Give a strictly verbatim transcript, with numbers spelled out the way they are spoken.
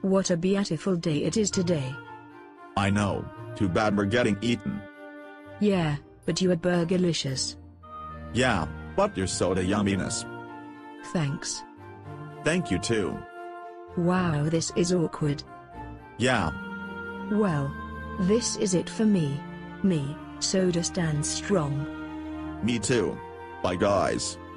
What a beautiful day it is today. I know, too bad we're getting eaten. Yeah, but you are burgerlicious. Yeah, but your soda yumminess. Thanks. Thank you too. Wow, this is awkward. Yeah. Well, this is it for me. Me, soda stands strong. Me too. Bye guys.